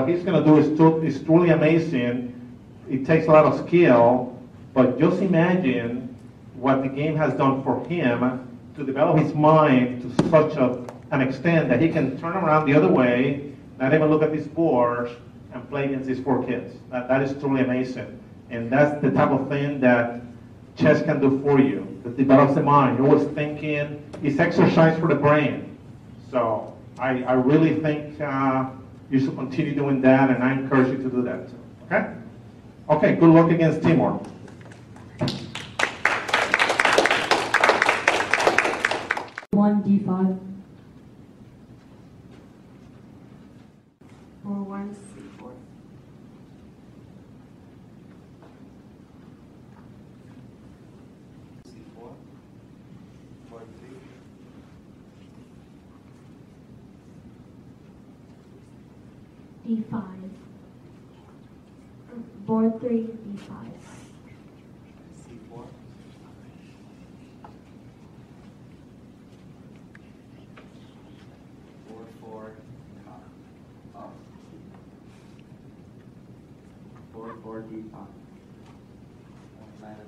what he's going to do is truly amazing. It takes a lot of skill, but just imagine what the game has done for him to develop his mind to such an extent that he can turn around the other way, not even look at these boards, and play against these 4 kids. That is truly amazing. And that's the type of thing that chess can do for you. It develops the mind. You're always thinking. It's exercise for the brain. So I really think you should continue doing that, and I encourage you to do that too. Okay? Okay, good luck against Timur. One D5. 4-1 C4. C4, 4-3, D5. Board 3, D5. C4, 4-4, up, 4-4 D5, 1 minus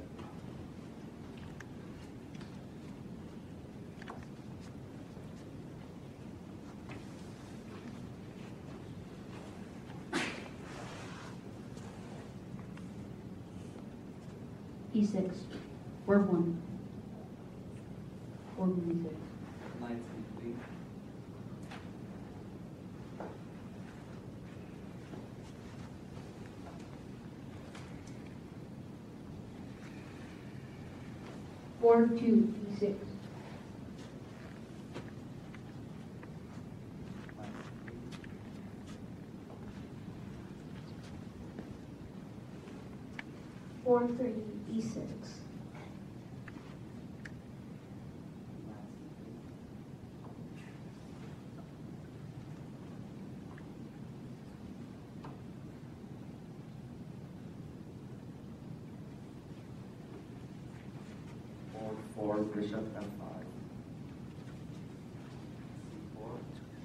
E6. Word 1. 4 E6. knight C3, 4-2 E6. knight C3, 4-3 E6. knight C3, 4-4 bishop F5, C4,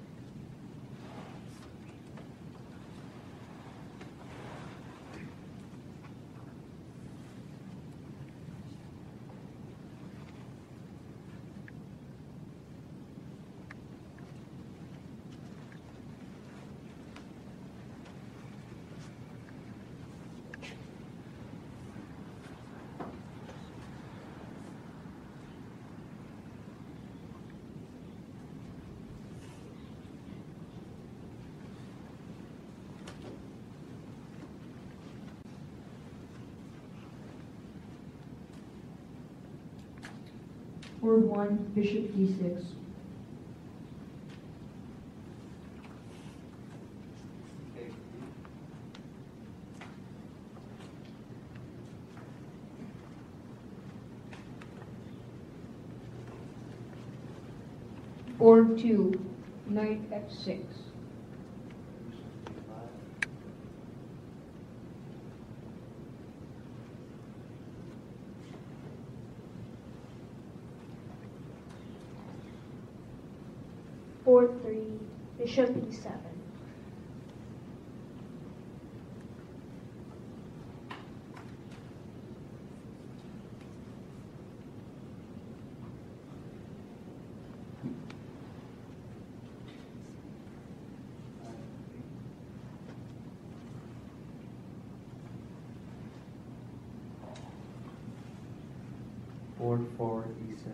1, bishop D6. K3, Board 2, knight F6. bishop D5, 4-3 bishop E7. knight 3, 4-4 E6,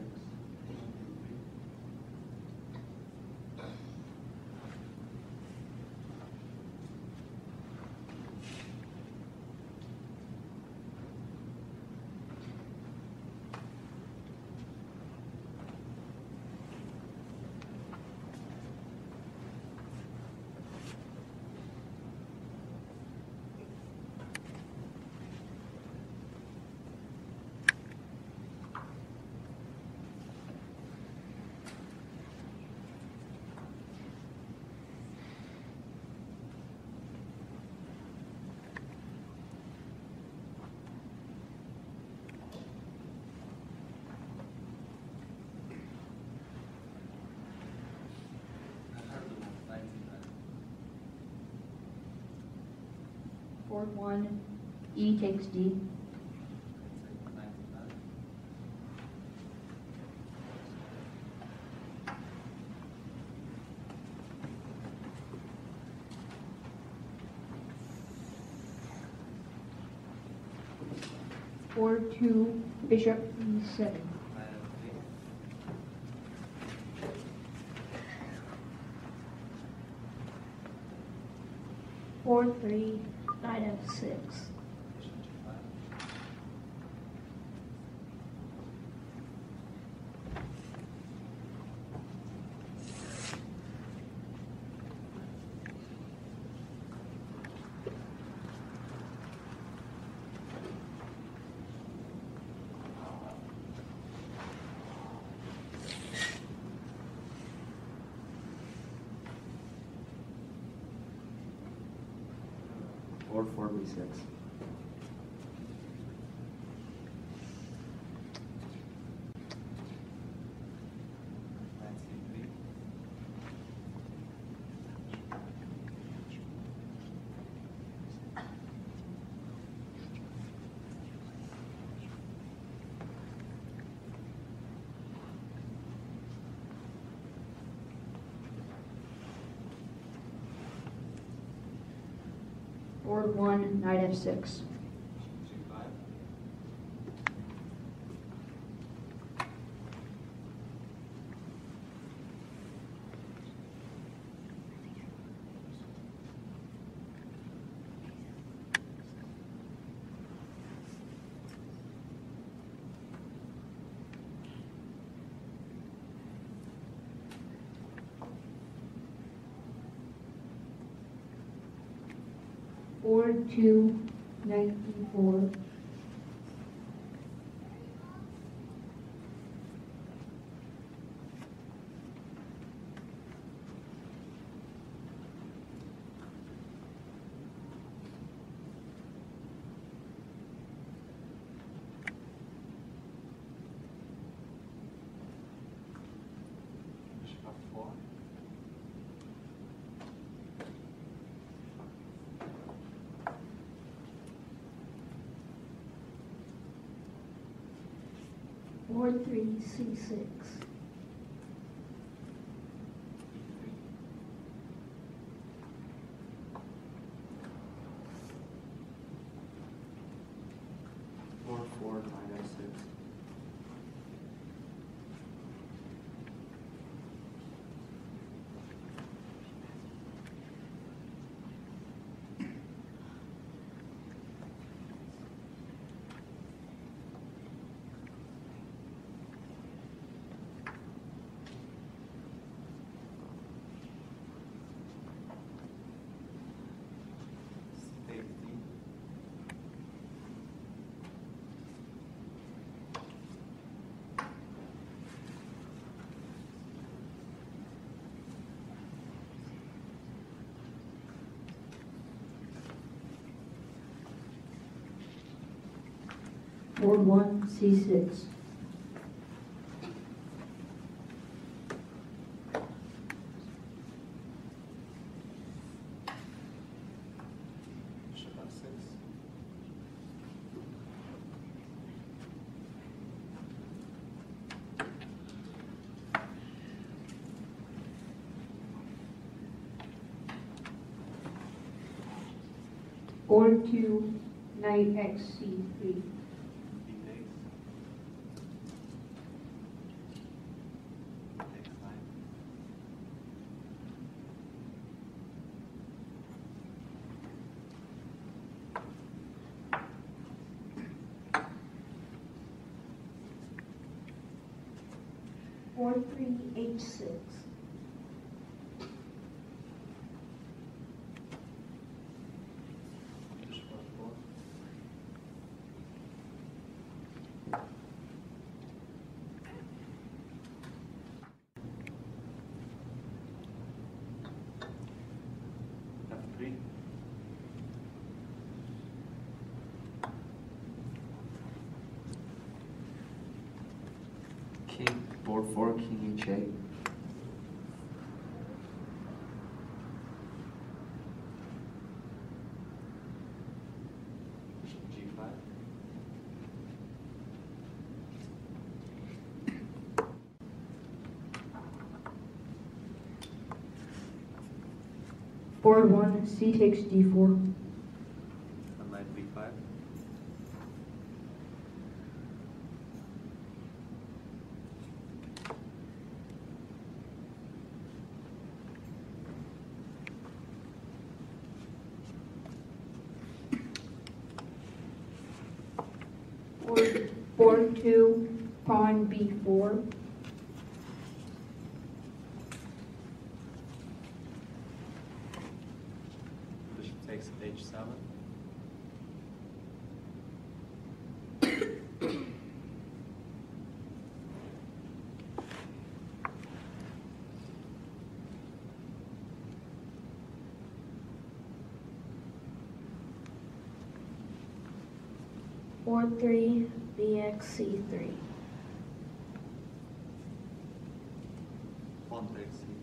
Board 1, E takes D. Board 2, Bishop E7. Board 3, Knight F6. Board 4, B6. Board 1, Knight F6. Board 2, Knight E4. Bishop F4. Board 3, C6. Board 4, Knight F6. Take D. Board 1, C6. Bishop F6. Board 2, Knight X C3. B takes. Takes knight. Board 3, H6. Bishop F4. F3. King, board 4, King H8. Board 1, C takes D4. Knight B5. Board 2, pawn B4. Bishop takes H7. Board 3, BXC3. Pawn takes C3.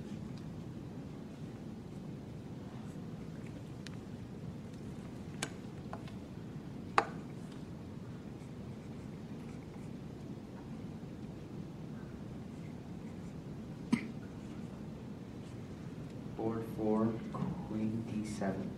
Board 4, Queen D7.